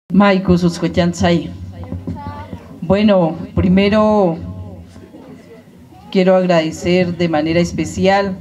Maiko Suscochansay. Bueno, primero quiero agradecer de manera especial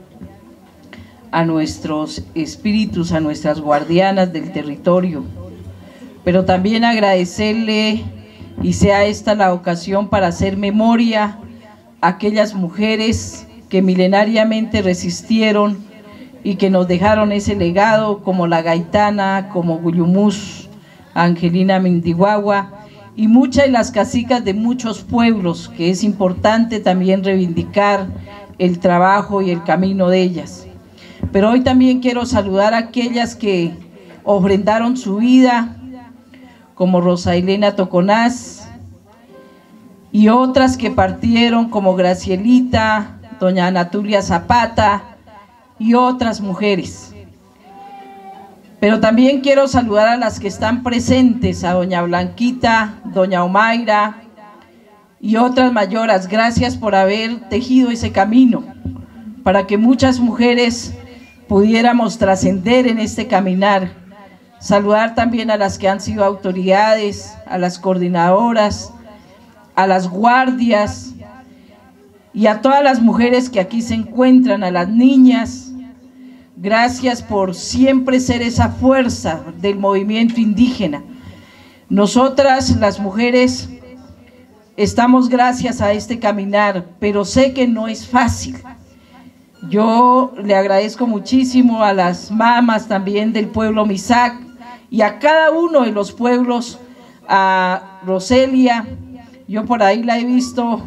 a nuestros espíritus, a nuestras guardianas del territorio, pero también agradecerle, y sea esta la ocasión para hacer memoria a aquellas mujeres que milenariamente resistieron y que nos dejaron ese legado, como la Gaitana, como Guyumús, Angelina Mendihuahua y muchas de las cacicas de muchos pueblos, que es importante también reivindicar el trabajo y el camino de ellas. Pero hoy también quiero saludar a aquellas que ofrendaron su vida, como Rosa Elena Toconás, y otras que partieron como Gracielita, doña Anatulia Zapata y otras mujeres. Pero también quiero saludar a las que están presentes, a doña Blanquita, doña Omaira y otras mayoras. Gracias por haber tejido ese camino para que muchas mujeres pudiéramos trascender en este caminar. Saludar también a las que han sido autoridades, a las coordinadoras, a las guardias y a todas las mujeres que aquí se encuentran, a las niñas. Gracias por siempre ser esa fuerza del movimiento indígena. Nosotras, las mujeres, estamos gracias a este caminar, pero sé que no es fácil. Yo le agradezco muchísimo a las mamas también del pueblo Misak y a cada uno de los pueblos, a Roselia, yo por ahí la he visto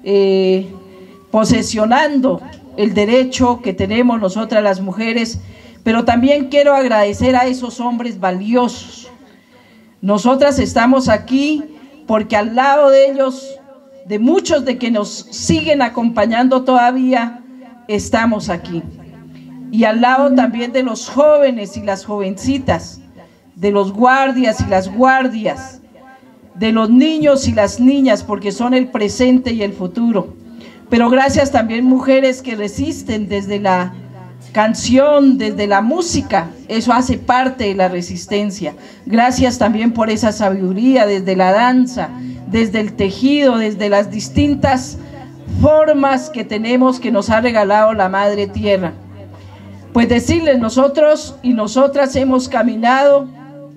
posesionando el derecho que tenemos nosotras las mujeres, pero también quiero agradecer a esos hombres valiosos. Nosotras estamos aquí porque al lado de ellos, de muchos de que nos siguen acompañando todavía, estamos aquí. Y al lado también de los jóvenes y las jovencitas, de los guardias y las guardias, de los niños y las niñas, porque son el presente y el futuro. Pero gracias también mujeres que resisten desde la canción, desde la música, eso hace parte de la resistencia. Gracias también por esa sabiduría desde la danza, desde el tejido, desde las distintas formas que tenemos que nos ha regalado la Madre Tierra. Pues decirles, nosotros y nosotras hemos caminado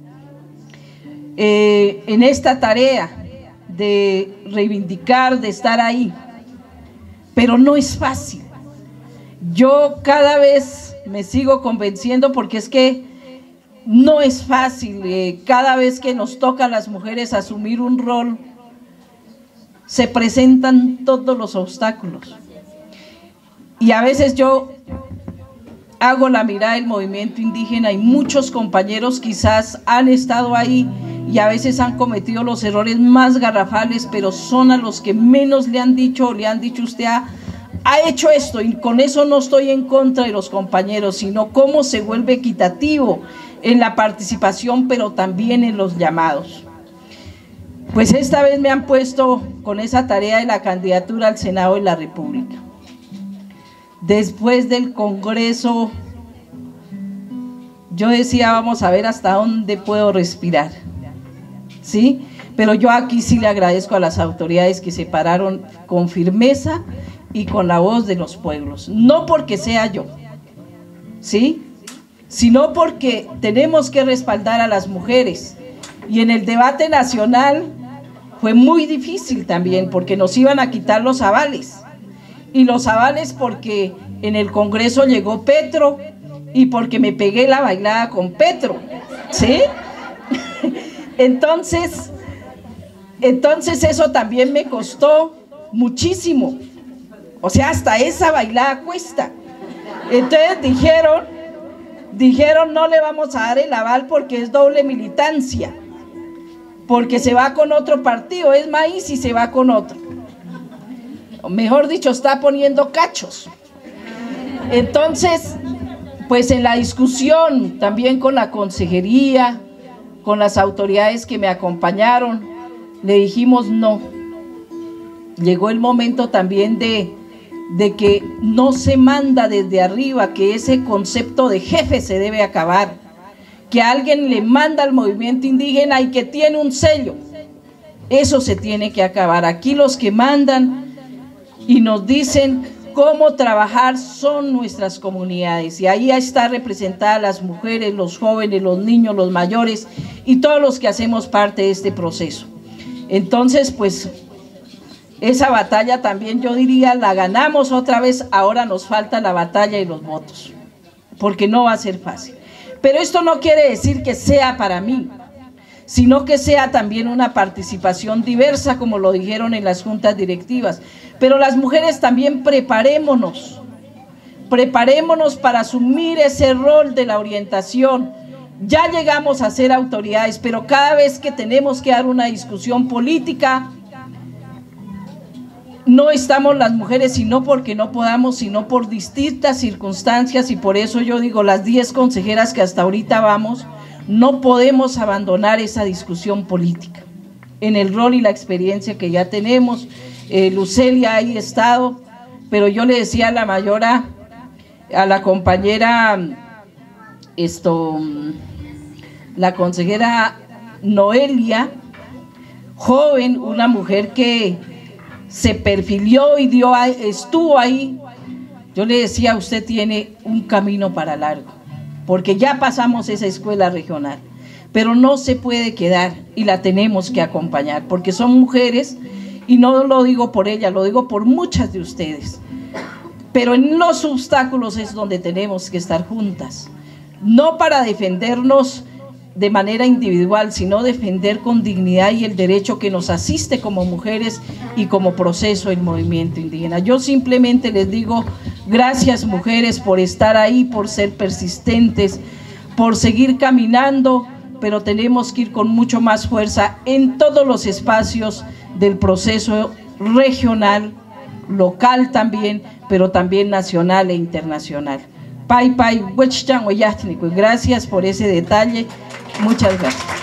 en esta tarea de reivindicar, de estar ahí. Pero no es fácil. Yo cada vez me sigo convenciendo porque es que no es fácil. Cada vez que nos toca a las mujeres asumir un rol, se presentan todos los obstáculos. Y a veces yo hago la mirada del movimiento indígena y muchos compañeros quizás han estado ahí y a veces han cometido los errores más garrafales, pero son a los que menos le han dicho, o le han dicho usted ha hecho esto, y con eso no estoy en contra de los compañeros, sino cómo se vuelve equitativo en la participación, pero también en los llamados. Pues esta vez me han puesto con esa tarea de la candidatura al Senado de la República. Después del Congreso, yo decía, vamos a ver hasta dónde puedo respirar. ¿Sí? Pero yo aquí sí le agradezco a las autoridades que se pararon con firmeza y con la voz de los pueblos, no porque sea yo, ¿sí? Sino porque tenemos que respaldar a las mujeres. Y en el debate nacional fue muy difícil también, porque nos iban a quitar los avales, y los avales porque en el Congreso llegó Petro y porque me pegué la bailada con Petro, ¿sí? Entonces eso también me costó muchísimo. O sea, hasta esa bailada cuesta. Entonces dijeron no le vamos a dar el aval porque es doble militancia, porque se va con otro partido, es maíz y se va con otro. O mejor dicho, está poniendo cachos. Entonces, pues en la discusión también con la consejería, con las autoridades que me acompañaron, le dijimos no. Llegó el momento también de que no se manda desde arriba, que ese concepto de jefe se debe acabar, que alguien le manda al movimiento indígena y que tiene un sello. Eso se tiene que acabar. Aquí los que mandan y nos dicen cómo trabajar son nuestras comunidades, y ahí está representadas las mujeres, los jóvenes, los niños, los mayores y todos los que hacemos parte de este proceso. Entonces, pues, esa batalla también yo diría la ganamos otra vez. Ahora nos falta la batalla y los votos, porque no va a ser fácil. Pero esto no quiere decir que sea para mí, sino que sea también una participación diversa, como lo dijeron en las juntas directivas. Pero las mujeres también preparémonos para asumir ese rol de la orientación. Ya llegamos a ser autoridades, pero cada vez que tenemos que dar una discusión política, no estamos las mujeres, sino porque no podamos, sino por distintas circunstancias, y por eso yo digo, las 10 consejeras que hasta ahorita vamos, no podemos abandonar esa discusión política en el rol y la experiencia que ya tenemos. Lucelia ha estado, pero yo le decía a la mayora, a la compañera, la consejera Noelia, joven, una mujer que se perfiló y estuvo ahí. Yo le decía, usted tiene un camino para largo, porque ya pasamos esa escuela regional, pero no se puede quedar y la tenemos que acompañar, porque son mujeres, y no lo digo por ella, lo digo por muchas de ustedes, pero en los obstáculos es donde tenemos que estar juntas, no para defendernos de manera individual, sino defender con dignidad y el derecho que nos asiste como mujeres y como proceso del movimiento indígena. Yo simplemente les digo, gracias mujeres por estar ahí, por ser persistentes, por seguir caminando, pero tenemos que ir con mucho más fuerza en todos los espacios del proceso regional, local también, pero también nacional e internacional. Pai, pai, gracias por ese detalle. Muchas gracias.